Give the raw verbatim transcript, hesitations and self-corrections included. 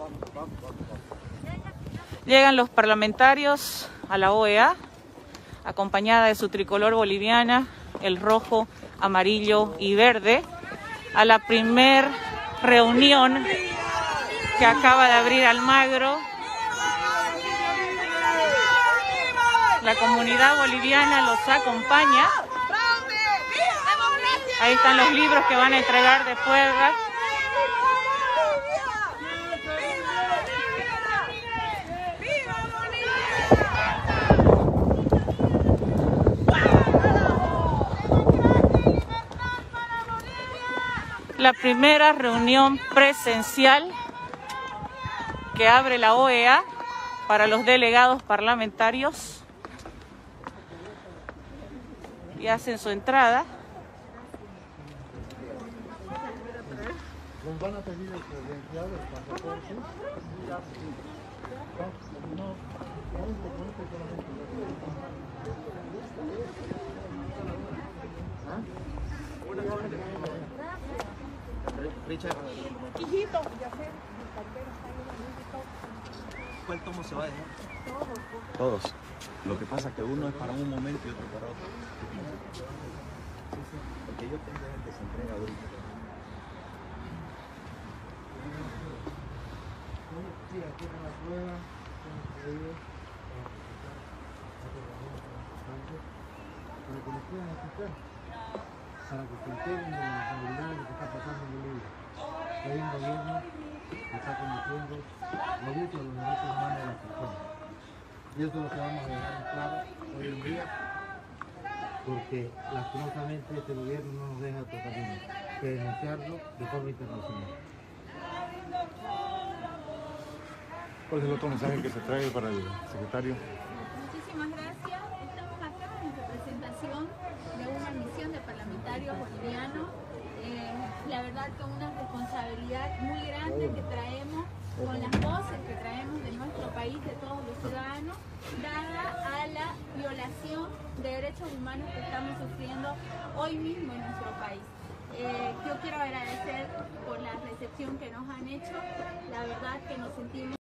Llegan los parlamentarios a la O E A, acompañada de su tricolor boliviana, el rojo, amarillo y verde, a la primer reunión que acaba de abrir Almagro. La comunidad boliviana los acompaña. Ahí están los libros que van a entregar después. La primera reunión presencial que abre la O E A para los delegados parlamentarios y hacen su entrada. Nos van a pedir el credencial, el pasaporte. No, Richard. Hijito, ¿Cuál tomo se va a dejar? Todos. Lo que pasa es que uno es para un momento y otro para otro. Porque yo tengo gente que se entrega ahorita. sí, aquí en la prueba, hemos pedido para que nos puedan escuchar, para que se enteren de la realidad de lo que está pasando en Bolivia. Hay un gobierno que está cometiendo abuso de los derechos humanos de las personas. Y eso es lo que vamos a dejar en claro hoy en día, porque lastimosamente este gobierno no nos deja otra camino que denunciarlo de forma internacional. ¿Cuál es el otro mensaje que se trae para el secretario? muchísimas gracias. Estamos acá en representación de una misión de parlamentarios bolivianos. Eh, la verdad, con una responsabilidad muy grande que traemos, con las voces que traemos de nuestro país, de todos los ciudadanos, dada a la violación de derechos humanos que estamos sufriendo hoy mismo en nuestro país. Eh, yo quiero agradecer por la recepción que nos han hecho. La verdad que nos sentimos